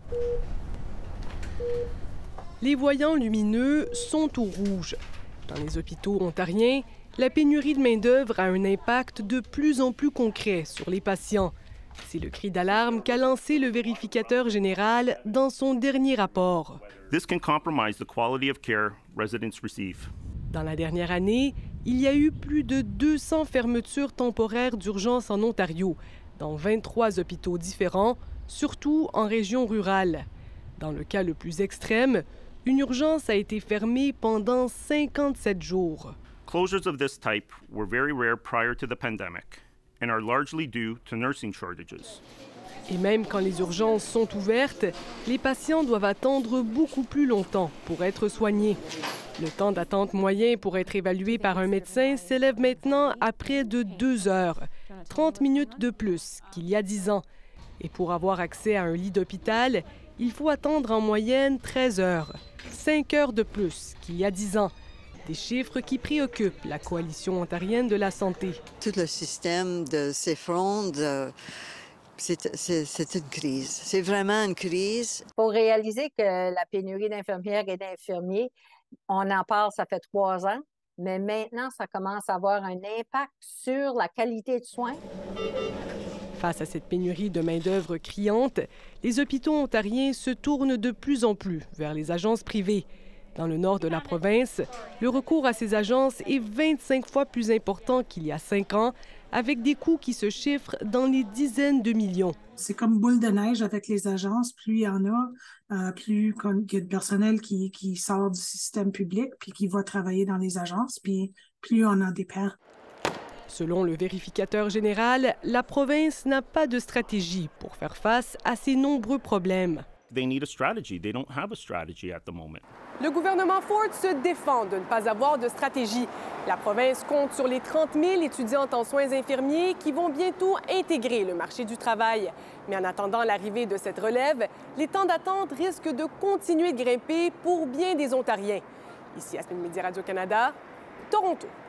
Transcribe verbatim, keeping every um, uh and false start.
Les voyants lumineux sont au rouge. Dans les hôpitaux ontariens, la pénurie de main-d'œuvre a un impact de plus en plus concret sur les patients. C'est le cri d'alarme qu'a lancé le vérificateur général dans son dernier rapport. This can compromise the quality of care residents receive. Dans la dernière année, il y a eu plus de deux cents fermetures temporaires d'urgence en Ontario, dans vingt-trois hôpitaux différents, surtout en région rurale. Dans le cas le plus extrême, une urgence a été fermée pendant cinquante-sept jours. Closures of this type were very rare prior to the pandemic and are largely due to nursing shortages. Et même quand les urgences sont ouvertes, les patients doivent attendre beaucoup plus longtemps pour être soignés. Le temps d'attente moyen pour être évalué par un médecin s'élève maintenant à près de deux heures, trente minutes de plus qu'il y a dix ans. Et pour avoir accès à un lit d'hôpital, il faut attendre en moyenne treize heures, cinq heures de plus qu'il y a dix ans. Des chiffres qui préoccupent la Coalition ontarienne de la santé. Tout le système de s'effondre, c'est une crise. C'est vraiment une crise. Il faut réaliser que la pénurie d'infirmières et d'infirmiers, on en parle, ça fait trois ans, mais maintenant, ça commence à avoir un impact sur la qualité de soins. Face à cette pénurie de main-d'œuvre criante, les hôpitaux ontariens se tournent de plus en plus vers les agences privées. Dans le nord de la province, le recours à ces agences est vingt-cinq fois plus important qu'il y a cinq ans, avec des coûts qui se chiffrent dans les dizaines de millions. C'est comme boule de neige avec les agences. Plus il y en a, euh, plus il y a de personnel qui, qui sort du système public puis qui va travailler dans les agences, puis plus on en dépend. Selon le vérificateur général, la province n'a pas de stratégie pour faire face à ces nombreux problèmes. They need a strategy. They don't have a strategy at the moment. Le gouvernement Ford se défend de ne pas avoir de stratégie. La province compte sur les trente mille étudiantes en soins infirmiers qui vont bientôt intégrer le marché du travail. Mais en attendant l'arrivée de cette relève, les temps d'attente risquent de continuer de grimper pour bien des Ontariens. Ici, Aspen Media Radio-Canada, Toronto.